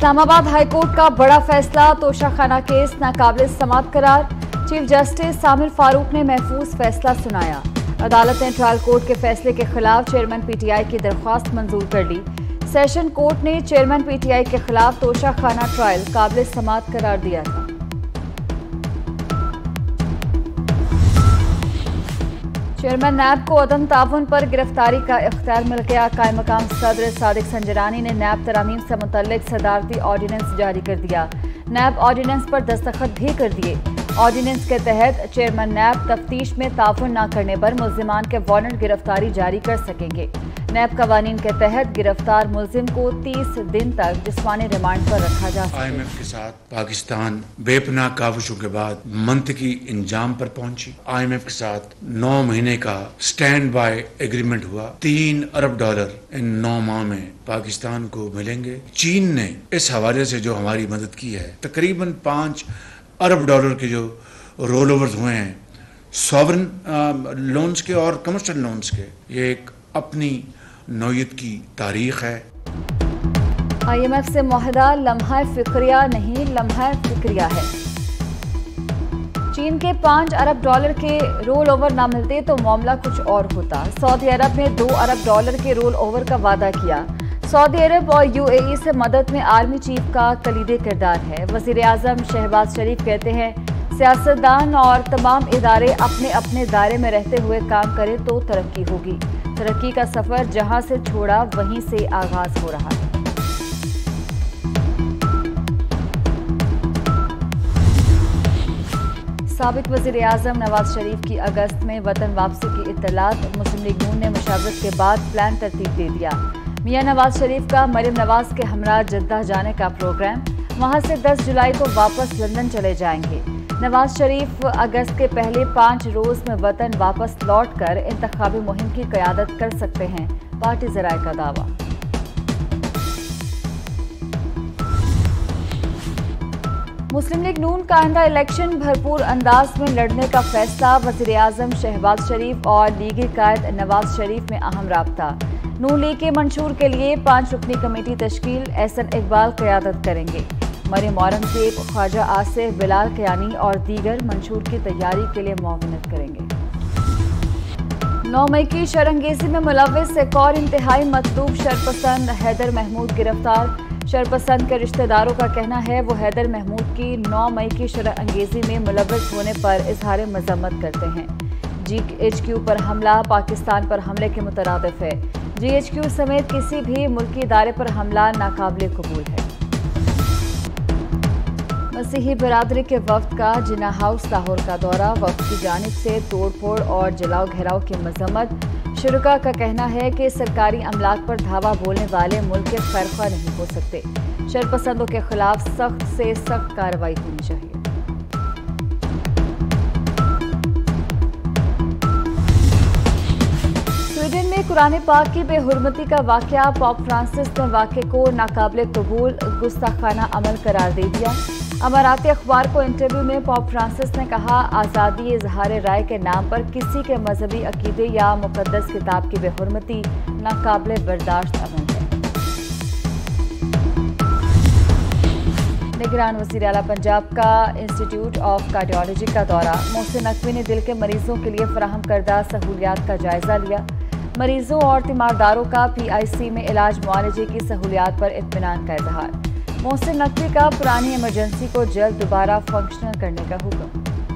Islamabad high court का बड़ा फैसला, तोशाखाना केस नाकाबिल समाअत करार। चीफ जस्टिस सामिर फारूक ने महफूज फैसला सुनाया। अदालत ने ट्रायल कोर्ट के फैसले के खिलाफ चेयरमैन पीटीआई की दरख्वास्त मंजूर कर ली। सेशन कोर्ट ने चेयरमैन पीटीआई के खिलाफ तोशाखाना ट्रायल काबिल समाअत करार दिया था। चेयरमैन नैब को अदम ताउन पर गिरफ्तारी का इख्तियार मिल गया। कायम मकाम सदर सादिक संजरानी ने नैब तरामीम से मुतल्लिक सदारती ऑर्डिनेंस जारी कर दिया। नैब ऑर्डिनेंस पर दस्तखत भी कर दिए। ऑर्डिनेंस के तहत चेयरमैन नैब तफ्तीश में ताउन न करने पर मुल्जिमान के वारंट गिरफ्तारी जारी कर सकेंगे। नैब कवानीन के तहत गिरफ्तार मुल्जिम को 30 दिन तक जिस्मानी रिमांड पर रखा जा सकेगा। IMF के साथ पाकिस्तान बेपनाह काविशों के बाद मंतकी इंजाम पर पहुंची। IMF के साथ 9 महीने का स्टैंड बाय एग्रीमेंट हुआ। $3 अरब इन 9 माह में पाकिस्तान को मिलेंगे। चीन ने इस हवाले से जो हमारी मदद की है, तकरीबन $5 अरब के जो रोल ओवर्स हुए हैं सॉवरन लोन्स के और कमर्शियल लोन्स के, ये एक अपनी नौयत की तारीख है। IMF से मुआहदा लम्हा फिक्रिया नहीं, लम्हा फिक्रिया है। चीन के $5 अरब के रोल ओवर ना मिलते तो मामला कुछ और होता। सऊदी अरब ने $2 अरब के रोल ओवर का वादा किया। सऊदी अरब और UAE से मदद में आर्मी चीफ का कलीदी किरदार है। वजीर आजम शहबाज शरीफ कहते हैं, सियासतदान और तमाम इदारे अपने अपने दायरे में रहते हुए काम करें तो तरक्की होगी। तरक्की का सफर जहां से छोड़ा वहीं से आगाज हो रहा है। साबिक वजीर आजम नवाज शरीफ की अगस्त में वतन वापसी की इत्तलात। मुस्लिम लीग नून ने मुशावरत के बाद प्लान तरतीब दे दिया। मियां नवाज शरीफ का मरियम नवाज के हमरा जद्दा जाने का प्रोग्राम। वहां से 10 जुलाई को वापस लंदन चले जाएंगे। नवाज शरीफ अगस्त के पहले 5 रोज में वतन वापस लौटकर इंतखाबी मुहिम की क़यादत कर सकते हैं, पार्टी ज़राए का दावा। मुस्लिम लीग नून का आइंदा इलेक्शन भरपूर अंदाज में लड़ने का फैसला। वज़ीर आज़म शहबाज शरीफ और लीगी कायद नवाज शरीफ में अहम राब्ता। नून लीग के मंशूर के लिए 5 रुकनी कमेटी तश्कील। एहसन इकबाल क़यादत करेंगे। मरियम औरंगजेब, ख्वाजा आसिफ, बिलाल कयानी और दीगर मंशूर की तैयारी के लिए मुआवनत करेंगे। 9 मई की शरअंगेज़ी में मुलव्विस एक और इंतहाई मतलूब शरपसंद हैदर महमूद गिरफ्तार। शरपसंद के रिश्तेदारों का कहना है वो हैदर महमूद की 9 मई की शरअंगेज़ी में मुलव्विस होने पर इजहार मजम्मत करते हैं। GHQ पर हमला पाकिस्तान पर हमले के मुतरादिफ है। GHQ समेत किसी भी मुल्की इदारे पर हमला नाकाबिले कबूल है। मसीही बिरादरी के वफ्द का जिन्ना हाउस लाहौर का दौरा। वफ्द की जानिब से तोड़फोड़ और जलाओ घेराव की मजम्मत। शुरका का कहना है कि सरकारी अमलाक पर धावा बोलने वाले मुल्क के खैरख्वाह नहीं हो सकते। शरपसंदों के खिलाफ सख्त से सख्त कार्रवाई होनी चाहिए। स्वीडन में कुरान पाक की बेहुरमती का वाकया। पोप फ्रांसिस ने वाक़े को नाकाबिले कबूल गुस्ताखाना अमल करार दे दिया। अमाराती अखबार को इंटरव्यू में पोप फ्रांसिस ने कहा, आज़ादी इजहार राय के नाम पर किसी के मजहबी अकीदे या मुकद्दस किताब की बेहुरमती नाकाबिले बर्दाश्त अमल है। निगरान वज़ीर आला पंजाब का इंस्टीट्यूट ऑफ कार्डियोलॉजी का दौरा। मोहसिन नकवी ने दिल के मरीजों के लिए फराहम करदा सहूलियात का जायजा लिया। मरीजों और तीमारदारों का PIC में इलाज मुआलजे की सहूलियात पर इत्मीनान का इजहार। मोहसिन नकवी का पुरानी इमरजेंसी को जल्द दोबारा फंक्शनल करने का हुक्म।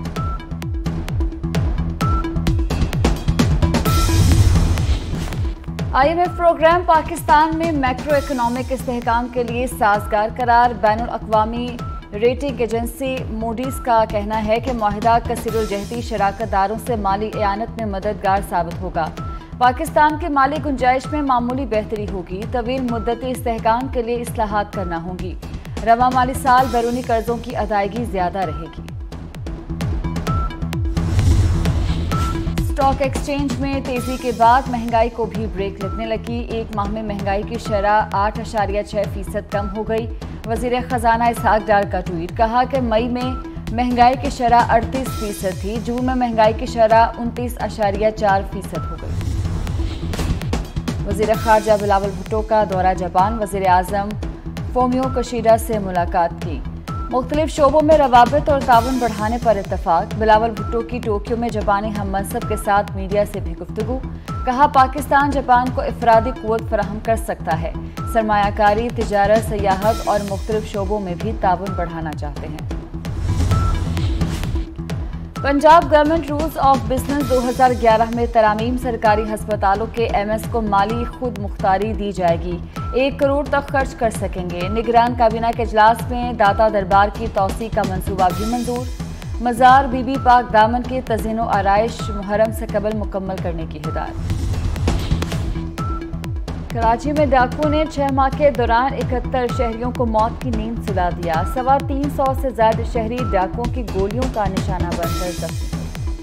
IMF प्रोग्राम पाकिस्तान में मैक्रो इकोनॉमिक इस्तेहकाम के लिए साजगार करार। बैनुल अक़वामी रेटिंग एजेंसी मूडीज का कहना है कि मुआहिदा कसीरुल-जहती शराकतदारों से माली एयानत में मददगार साबित होगा। पाकिस्तान की माली गुंजाइश में मामूली बेहतरी होगी। तवील मुद्दती इस्तेहकाम के लिए इस्लाहात करना होंगी। रवा माली साल बैरूनी कर्जों की अदायगी ज्यादा रहेगी। स्टॉक एक्सचेंज में तेजी के बाद महंगाई को भी ब्रेक लगने लगी। एक माह में महंगाई की शरह 8.6% कम हो गई। वजीर खजाना इसहाक डार का ट्वीट, कहा कि मई में महंगाई की शरह 38% थी। जून में महंगाई की शरह 29.4% हो गई। वज़ीर ख़ारजा बिलावल भुट्टो का दौरा जापान। वज़ीर आज़म फोमियो कशीरा से मुलाकात की। मुख्तलिफ शोबों में रवाबित और ताउन बढ़ाने पर इत्तफाक। बिलावल भुट्टो की टोक्यो में जापानी हम मनसब के साथ मीडिया से भी गुफ्तगू। कहा, पाकिस्तान जापान को इफरादी कुव्वत फराहम कर सकता है। सरमायाकारी, तिजारत, सयाहत और मुख्तलिफ शोबों में भी ताउन बढ़ाना चाहते हैं। Punjab government rules of business 2011 में तरामीम सरकारी हस्पतालों के एमएस को माली खुद मुख्तारी दी जाएगी। 1 करोड़ तक खर्च कर सकेंगे। निगरान काबीना के इजलास में दाता दरबार की तौसी का मंसूबा भी मंजूर। मज़ार बीबी पाक दामन की तज़ीनो आराइश मुहर्रम से कबल मुकम्मल करने की हिदायत। कराची में डाकुओं ने 6 माह के दौरान 71 शहरियों को मौत की नींद सुला दिया। 325 से ज्यादा शहरी डाकुओं की गोलियों का निशाना बनकर जख्मी।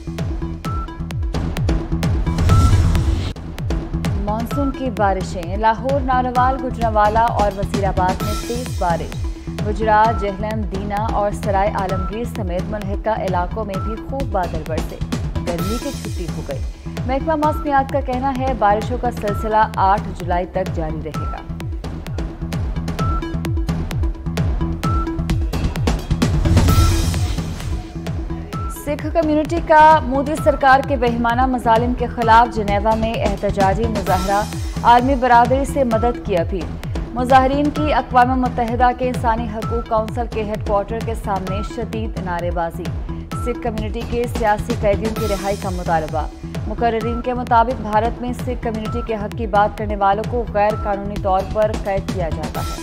मानसून की बारिशें। लाहौर, नारवाल, गुजरांवाला और वजीराबाद में तेज बारिश। गुजरात, जेहलम, दीना और सराय आलमगीर समेत मुल्हिका इलाकों में भी खूब बादल बरसे। गर्मी की छुट्टी हो गई। महकमा मौसमियात का कहना है बारिशों का सिलसिला 8 जुलाई तक जारी रहेगा। सिख कम्युनिटी का मोदी सरकार के बेईमाना मजालिम के खिलाफ जिनेवा में एहतजाजी मुजाहरा। आलमी बरादरी से मदद की अपील। मुजाहरीन की अक़वाम मुत्तहिदा के इंसानी हकूक़ काउंसिल के हेडक्वार्टर के सामने शदीद नारेबाजी। सिख कम्युनिटी के सियासी कैदियों की रिहाई का मुतालबा। मुकर्रिरीन के मुताबिक भारत में सिख कम्युनिटी के हक की बात करने वालों को गैर कानूनी तौर पर कैद किया जाता है।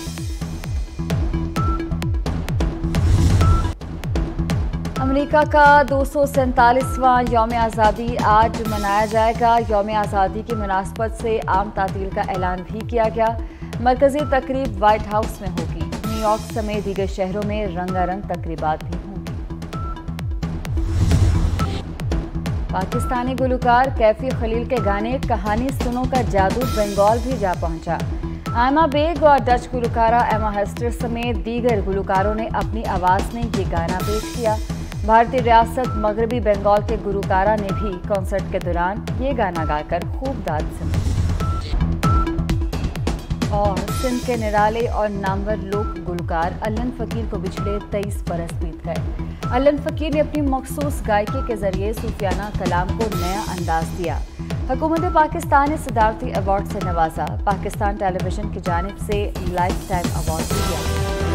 अमेरिका का 247वां यौम आज़ादी आज मनाया जाएगा। यौम आज़ादी की मुनासबत से आम तातील का ऐलान भी किया गया। मरकजी तकरीब व्हाइट हाउस में होगी। न्यूयॉर्क समेत दीगर शहरों में रंगारंग तकरीबात भी होंगी। पाकिस्तानी गुलकार कैफी खलील के गाने कहानी सुनो का जादू बंगाल भी जा पहुंचा। आयमा बेग और डच गुलकारा एमा हेस्टर समेत दीगर गुलकारों ने अपनी आवाज़ में ये गाना पेश किया। भारतीय रियासत मगरबी बंगाल के गुलकारा ने भी कॉन्सर्ट के दौरान ये गाना गाकर खूब दाद सुनी। और सिंध के निराले और नामवर लोक गुलकार अल्लन फ़कीर को पिछले 23 बरस बीत गए। अल्लन फ़कीर ने अपनी मखसूस गायकी के जरिए सूफियाना कलाम को नया अंदाज दिया। हुकूमत पाकिस्तान ने सदारती अवार्ड से नवाजा। पाकिस्तान टेलीविजन की जानिब से लाइफ टाइम अवार्ड दिया।